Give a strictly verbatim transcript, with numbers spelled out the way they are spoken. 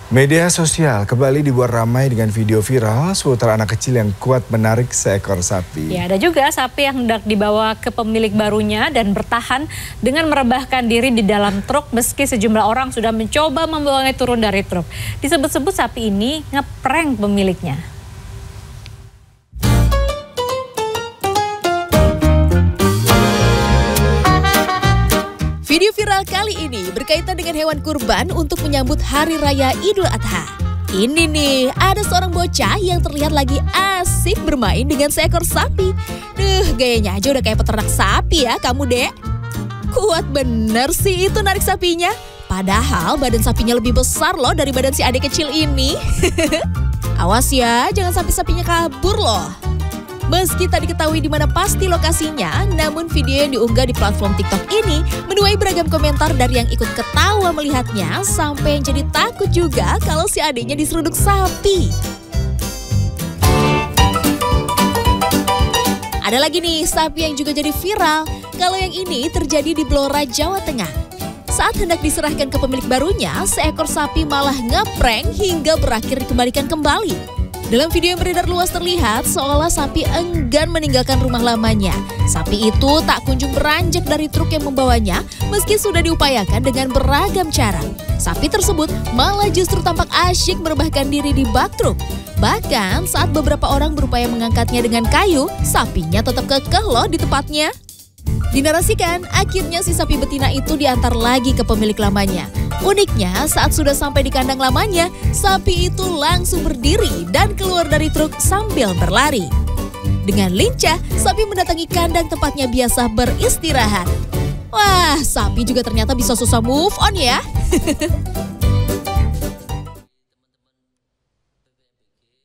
Media sosial kembali dibuat ramai dengan video viral seputar anak kecil yang kuat menarik seekor sapi. Ya, ada juga sapi yang hendak dibawa ke pemilik barunya dan bertahan dengan merebahkan diri di dalam truk meski sejumlah orang sudah mencoba membawanya turun dari truk. Disebut-sebut sapi ini ngeprank pemiliknya. Video viral kali ini berkaitan dengan hewan kurban untuk menyambut Hari Raya Idul Adha. Ini nih, ada seorang bocah yang terlihat lagi asik bermain dengan seekor sapi. Duh, gayanya aja udah kayak peternak sapi ya kamu, Dek. Kuat bener sih itu narik sapinya. Padahal badan sapinya lebih besar loh dari badan si adik kecil ini. Awas ya, jangan sampai sapinya kabur loh. Meski tak diketahui di mana pasti lokasinya, namun video yang diunggah di platform TikTok ini menuai beragam komentar dari yang ikut ketawa melihatnya sampai yang jadi takut juga kalau si adiknya diseruduk sapi. Ada lagi nih sapi yang juga jadi viral. Kalau yang ini terjadi di Blora, Jawa Tengah. Saat hendak diserahkan ke pemilik barunya, seekor sapi malah ngeprank hingga berakhir dikembalikan kembali. Dalam video yang beredar luas terlihat seolah sapi enggan meninggalkan rumah lamanya. Sapi itu tak kunjung beranjak dari truk yang membawanya meski sudah diupayakan dengan beragam cara. Sapi tersebut malah justru tampak asyik merebahkan diri di bak truk. Bahkan saat beberapa orang berupaya mengangkatnya dengan kayu, sapinya tetap kekeh loh di tempatnya. Dinarasikan, akhirnya si sapi betina itu diantar lagi ke pemilik lamanya. Uniknya, saat sudah sampai di kandang lamanya, sapi itu langsung berdiri dan keluar dari truk sambil berlari. Dengan lincah, sapi mendatangi kandang tempatnya biasa beristirahat. Wah, sapi juga ternyata bisa susah move on ya.